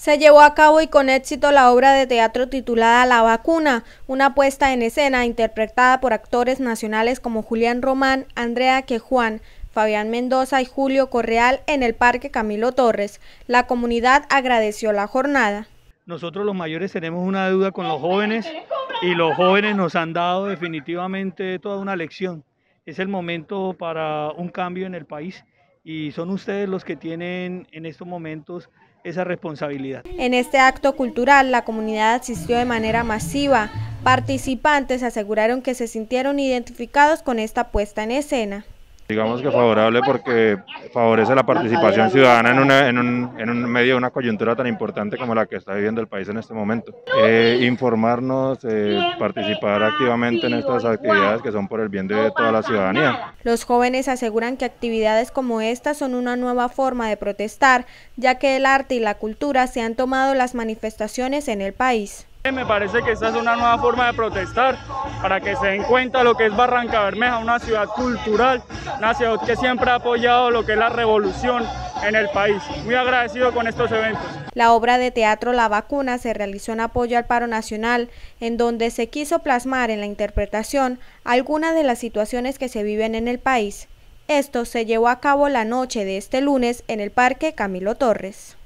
Se llevó a cabo y con éxito la obra de teatro titulada La Vacuna, una puesta en escena interpretada por actores nacionales como Julián Román, Andrea Quejuan, Fabián Mendoza y Julio Correal en el Parque Camilo Torres. La comunidad agradeció la jornada. Nosotros los mayores tenemos una deuda con los jóvenes y los jóvenes nos han dado definitivamente toda una lección. Es el momento para un cambio en el país y son ustedes los que tienen en estos momentos esa responsabilidad. En este acto cultural la comunidad asistió de manera masiva. Participantes aseguraron que se sintieron identificados con esta puesta en escena. Digamos que favorable porque favorece la participación ciudadana en un medio de una coyuntura tan importante como la que está viviendo el país en este momento. Informarnos, participar activamente en estas actividades que son por el bien de toda la ciudadanía. Los jóvenes aseguran que actividades como esta son una nueva forma de protestar, ya que el arte y la cultura se han tomado las manifestaciones en el país. Me parece que esta es una nueva forma de protestar para que se den cuenta lo que es Barrancabermeja, una ciudad cultural, una ciudad que siempre ha apoyado lo que es la revolución en el país. Muy agradecido con estos eventos. La obra de teatro La Vacuna se realizó en apoyo al paro nacional, en donde se quiso plasmar en la interpretación algunas de las situaciones que se viven en el país. Esto se llevó a cabo la noche de este lunes en el Parque Camilo Torres.